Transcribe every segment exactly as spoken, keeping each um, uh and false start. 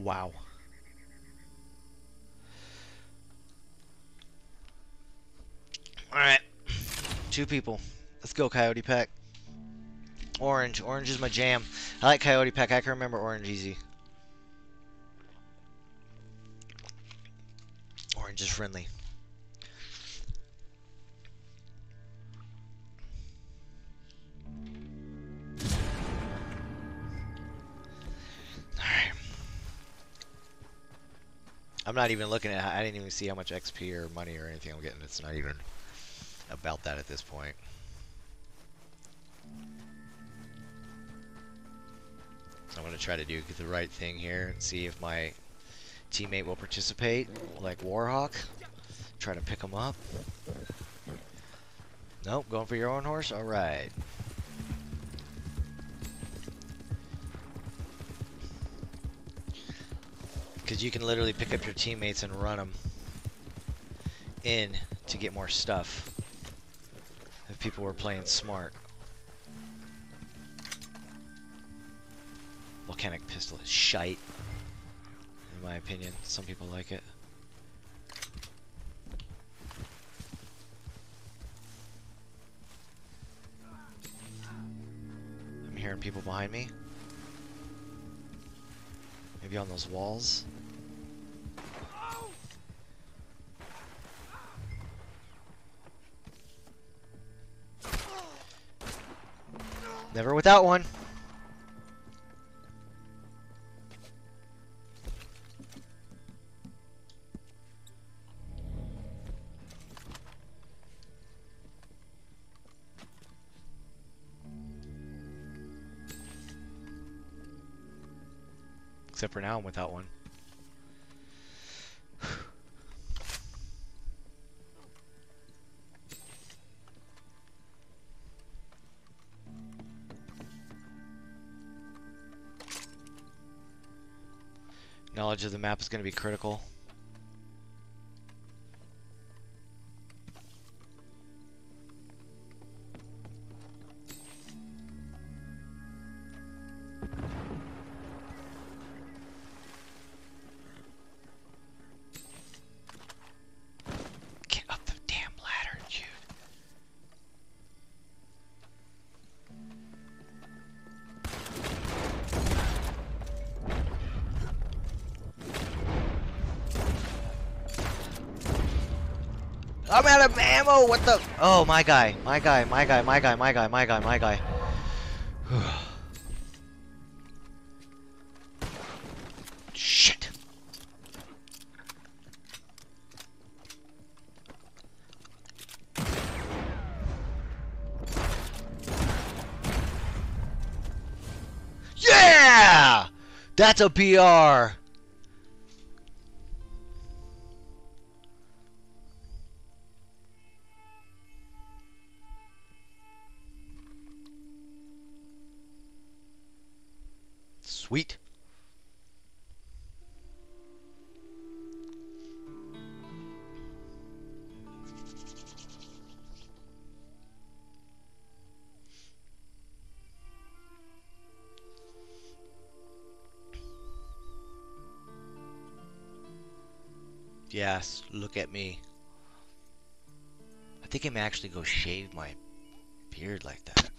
Wow. Alright. Two people. Let's go, Coyote Pack. Orange. Orange is my jam. I like Coyote Pack. I can remember Orange easy. Orange is friendly. Alright. I'm not even looking at... I didn't even see how much X P or money or anything I'm getting. It's not even about that at this point. I'm going to try to do the right thing here and see if my teammate will participate, like Warhawk. Try to pick him up. Nope, going for your own horse? Alright. Because you can literally pick up your teammates and run them in to get more stuff. If people were playing smart. Volcanic pistol is shite, in my opinion. Some people like it. I'm hearing people behind me. Maybe on those walls. Never without one. Except for now I'm without one. Knowledge of the map is going to be critical. Get up the damn ladder, dude. I'm out of ammo! What the? Oh, my guy. My guy, my guy, my guy, my guy, my guy, my guy. Shit. Yeah! That's a P R! Sweet. Yes, look at me. I think I may actually go shave my beard like that.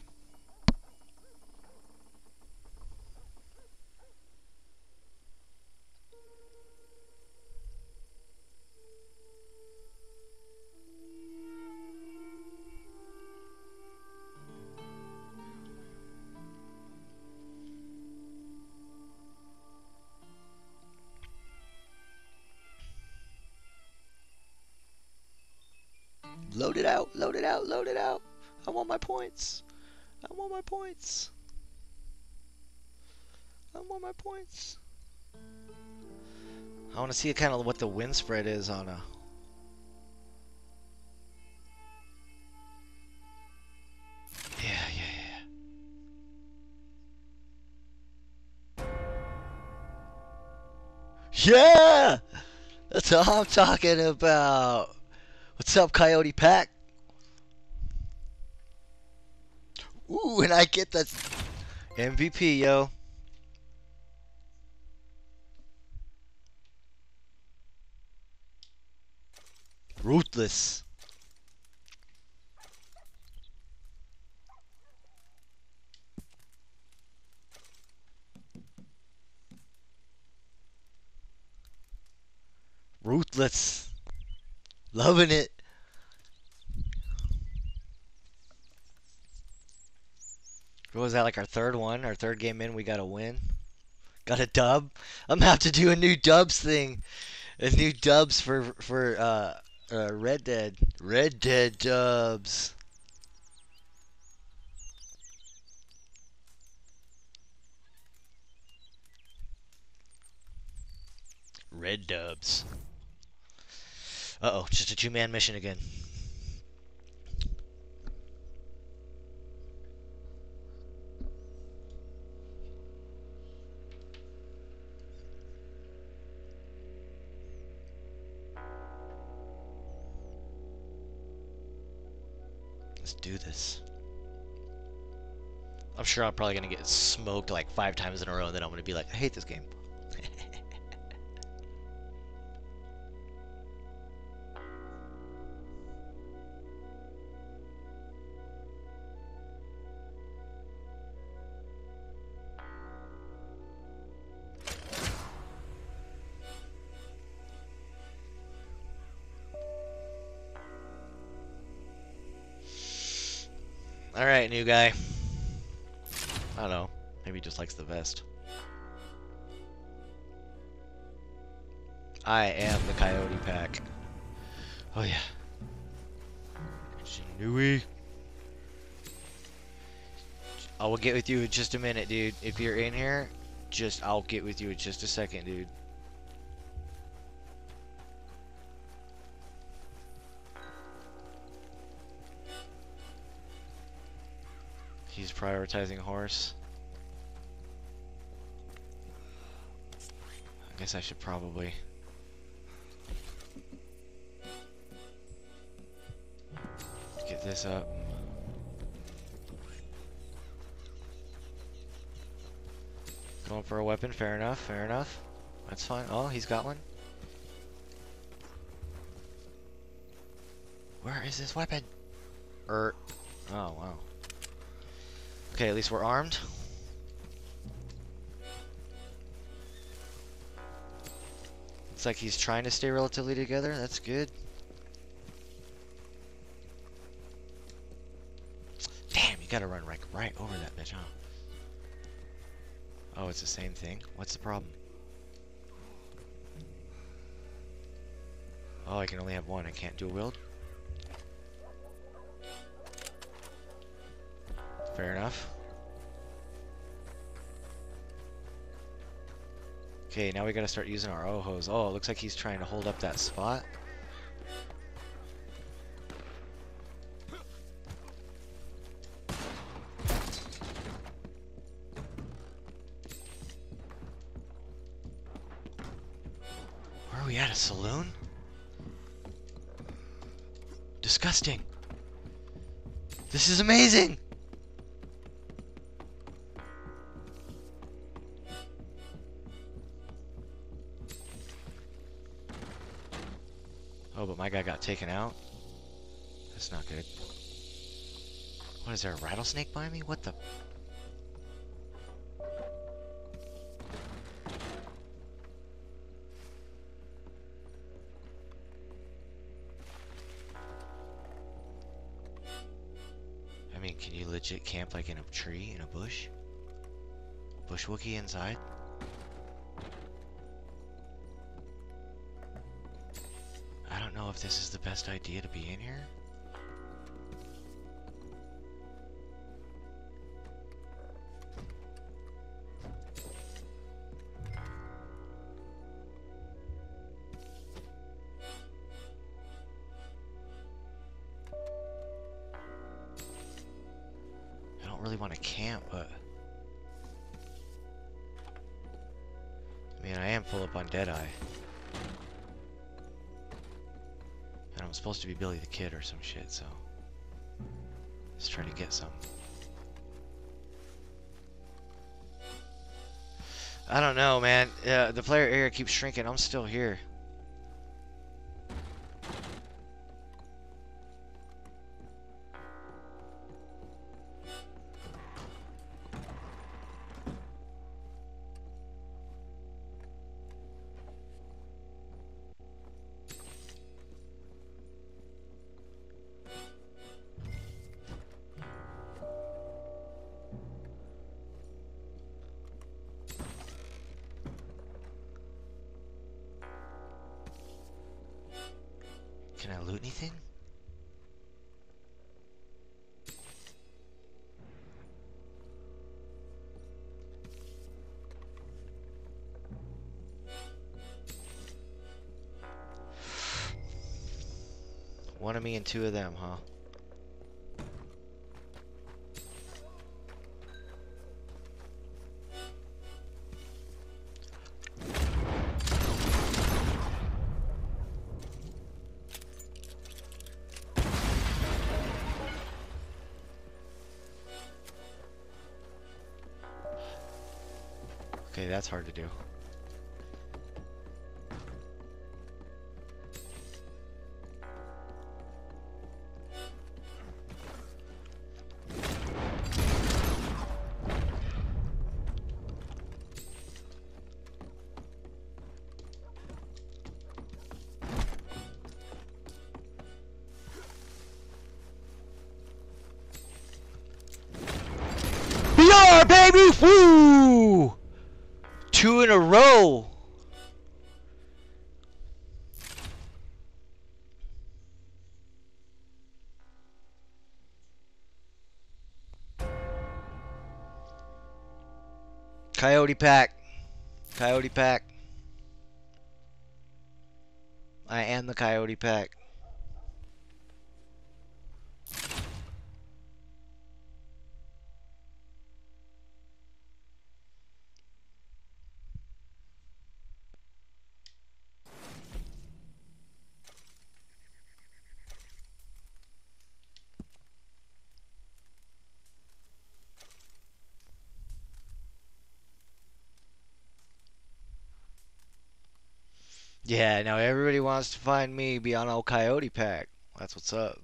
Load it out, load it out, load it out. I want my points. I want my points. I want my points. I want to see kind of what the win spread is on a... Yeah, yeah, yeah. Yeah! That's all I'm talking about. What's up, Coyote Pack? Ooh, and I get that M V P, yo. Ruthless. Ruthless. Loving it. What was that, like our third one? Our third game in, we got a win? Got a dub? I'm gonna have to do a new dubs thing. A new dubs for, for uh, uh, Red Dead. Red Dead dubs. Red dubs. Uh-oh, just a two-man mission again. Let's do this. I'm sure I'm probably gonna get smoked like five times in a row, and then I'm gonna be like, I hate this game. Alright, new guy. I don't know. Maybe he just likes the vest. I am the Coyote Pack. Oh yeah. Shinui. I will get with you in just a minute, dude. If you're in here, just I'll get with you in just a second, dude. He's prioritizing horse. I guess I should probably get this up. Going for a weapon, fair enough, fair enough. That's fine. Oh, he's got one. Where is this weapon? Er. Oh, wow. Okay, at least we're armed. Looks like he's trying to stay relatively together. That's good. Damn, you gotta run right, right over that bitch, huh? Oh, it's the same thing? What's the problem? Oh, I can only have one. I can't dual wield? Fair enough. Okay, now we gotta start using our Ohos. Oh, it looks like he's trying to hold up that spot. Where are we at? A saloon? Disgusting. This is amazing! Oh, but my guy got taken out. That's not good. What, is there a rattlesnake by me? What the? I mean, can you legit camp like in a tree, in a bush? Bush Wookie inside? I don't know if this is the best idea to be in here. I don't really want to camp, but I mean, I am full up on Deadeye. And I'm supposed to be Billy the Kid or some shit, so let's try to get some. I don't know, man. Uh, the player area keeps shrinking. I'm still here. anything? One of me and two of them, huh? Okay, that's hard to do. B R, baby! Woo! Two in a row! Coyote pack. Coyote pack. I am the coyote pack. Yeah, now everybody wants to find me beyond old coyote pack. That's what's up.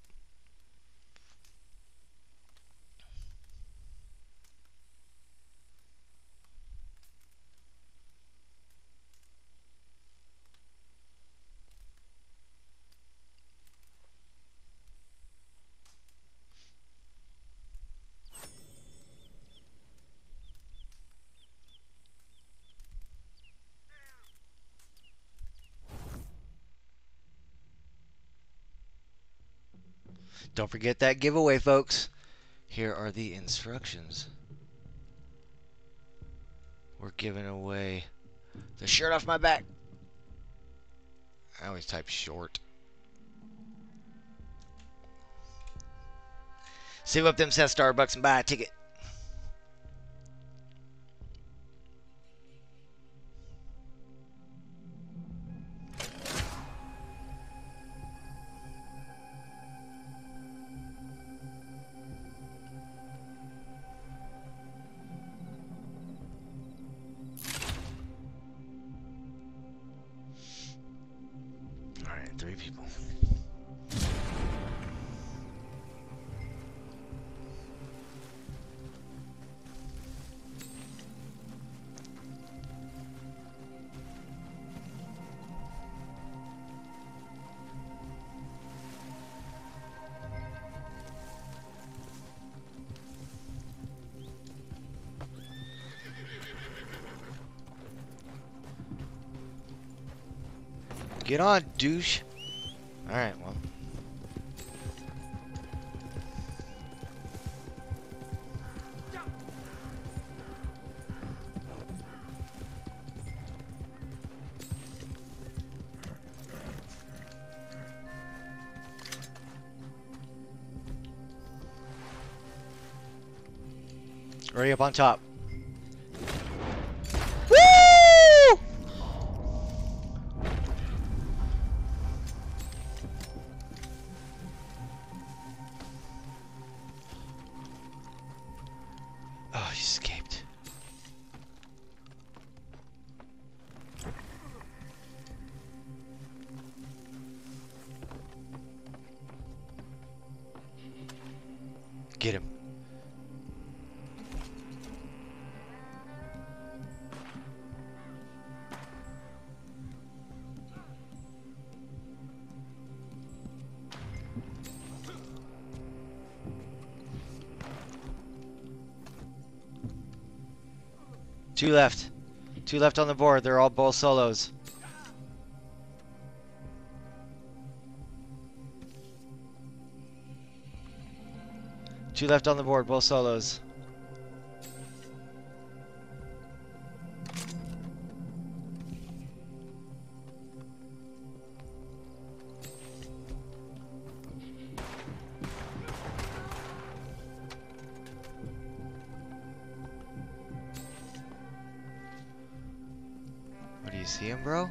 Don't forget that giveaway, folks. Here are the instructions. We're giving away the shirt off my back. I always type short. Save up them set Starbucks and buy a ticket. Alright, three people. Get on, douche. Alright, well. Already up on top. Woo! Oh, he escaped. Get him. Two left. Two left on the board. They're all both solos. Two left on the board, both solos. What, do you see him, bro?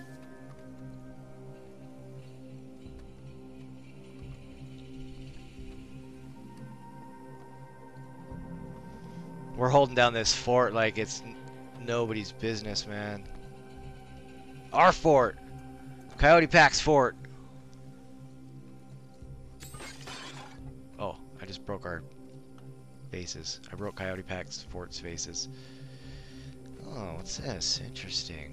We're holding down this fort like it's n nobody's business, man. Our fort! Coyote Pack's fort! Oh, I just broke our bases. I broke Coyote Pack's fort's bases. Oh, what's this? Interesting.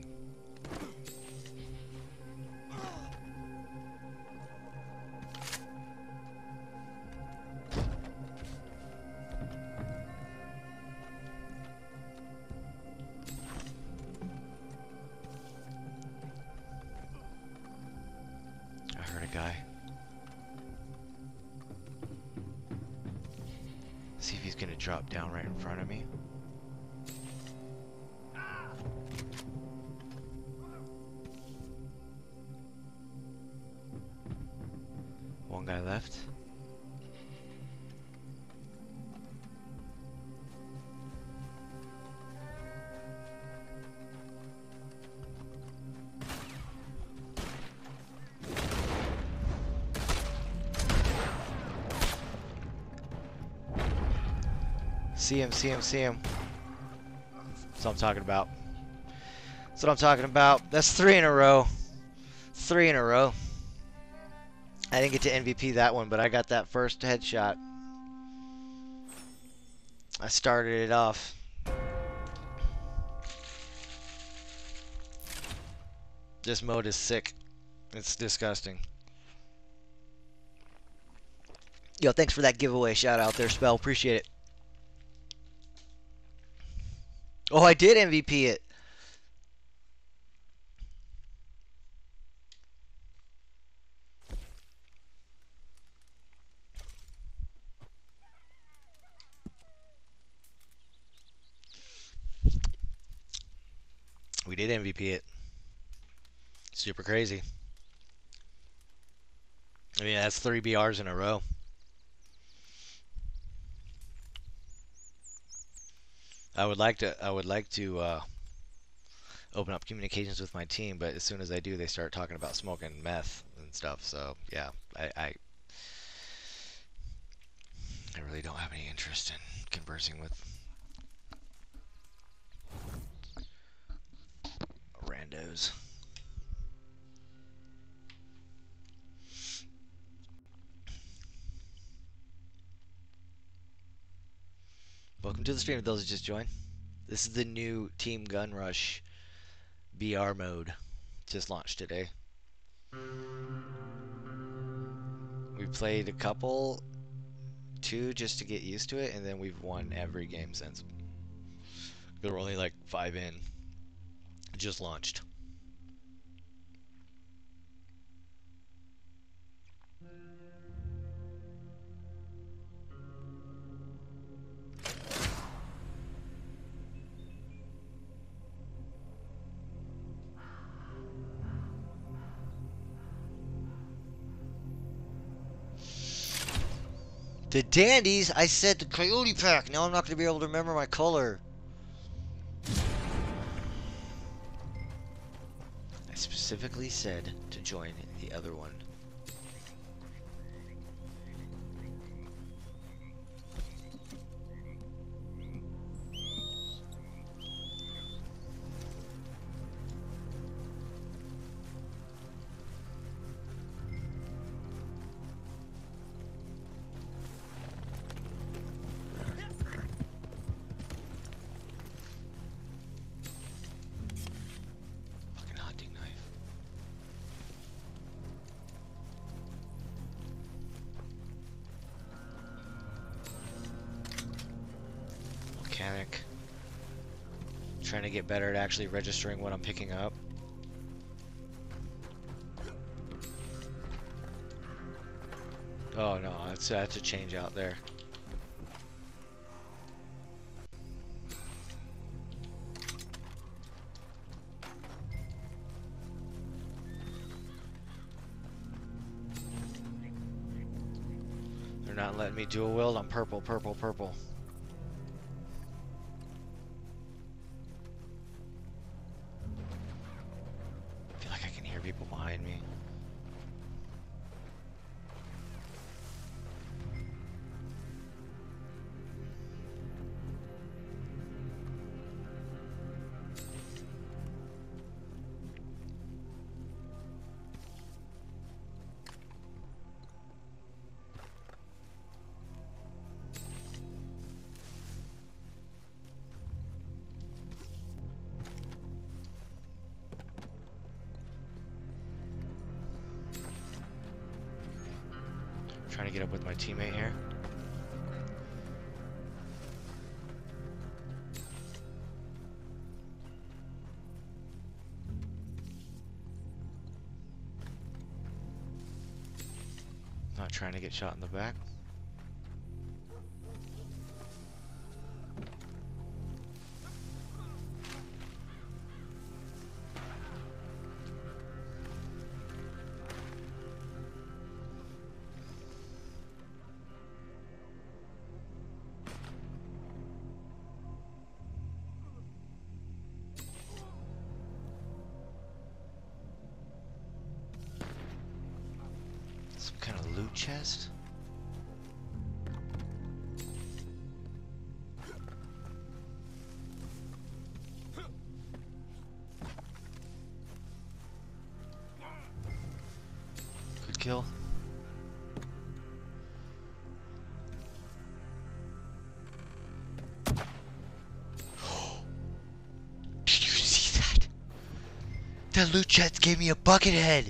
Guy. See if he's gonna drop down right in front of me. One guy left. See him, see him, see him. That's what I'm talking about. That's what I'm talking about. That's three in a row. Three in a row. I didn't get to M V P that one, but I got that first headshot. I started it off. This mode is sick. It's disgusting. Yo, thanks for that giveaway shout out there, Spell. Appreciate it. Oh, I did M V P it. We did M V P it. Super crazy. I mean, that's three B Rs in a row. I would like to. I would like to uh, open up communications with my team, but as soon as I do, they start talking about smoking meth and stuff. So yeah, I, I, I really don't have any interest in conversing with randos. Welcome to the stream, those who just joined. This is the new Team Gun Rush B R mode. Just launched today. We played a couple, two just to get used to it, and then we've won every game since. There were only like five in. Just launched. The Dandies? I said the Coyote Pack. Now I'm not going to be able to remember my color. I specifically said to join the other one. Mechanic. Trying to get better at actually registering what I'm picking up. Oh no, that's that's a change out there. aren't letting me dual wield. I'm purple, purple, purple. I feel like I can hear people behind me. Trying to get up with my teammate here. Not trying to get shot in the back. Some kind of loot chest? Good kill. Did you see that? That loot chest gave me a bucket head!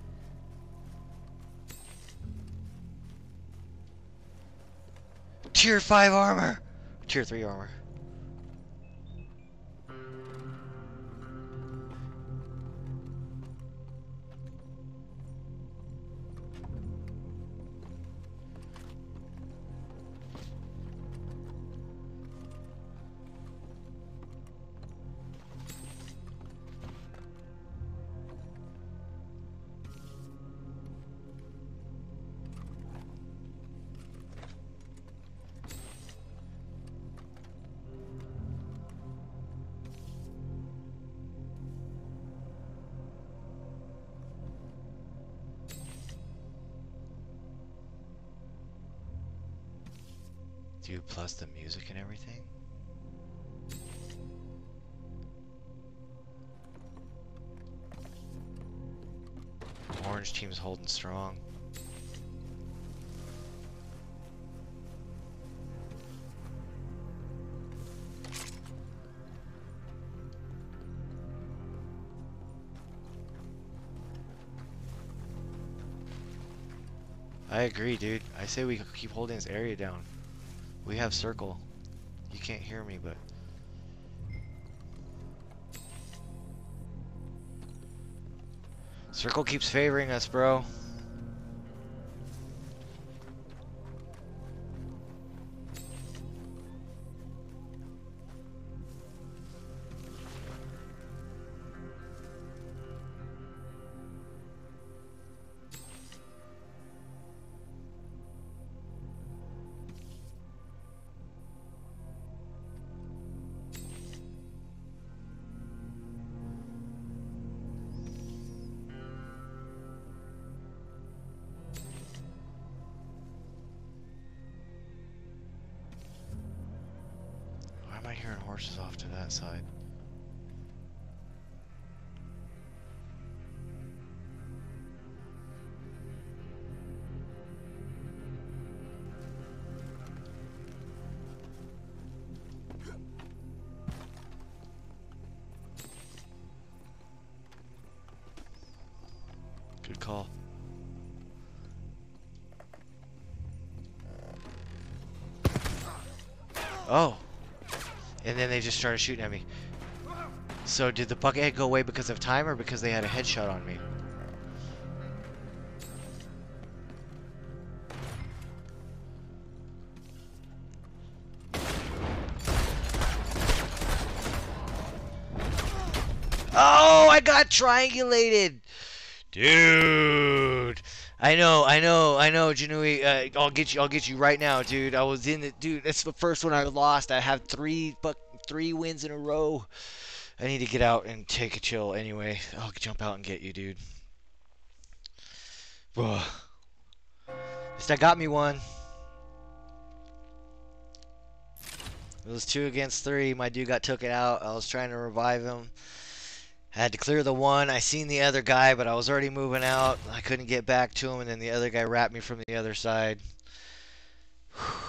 Tier five armor! Tier three armor. Dude, plus the music and everything. Orange team's holding strong. I agree, dude. I say we keep holding this area down. We have circle. You can't hear me, but... Circle keeps favoring us, bro. Why am I hearing horses off to that side? Good call. Oh! And then they just started shooting at me. So did the buckethead go away because of time or because they had a headshot on me? Oh, I got triangulated! Dude! I know, I know, I know, Janui. Uh, I'll get you. I'll get you right now, dude. I was in it, dude. That's the first one I lost. I have three, buck, three wins in a row. I need to get out and take a chill. Anyway, I'll jump out and get you, dude. Ugh. At least I got me one. It was two against three. My dude got took it out. I was trying to revive him. I had to clear the one. I seen the other guy, but I was already moving out. I couldn't get back to him, and then the other guy wrapped me from the other side.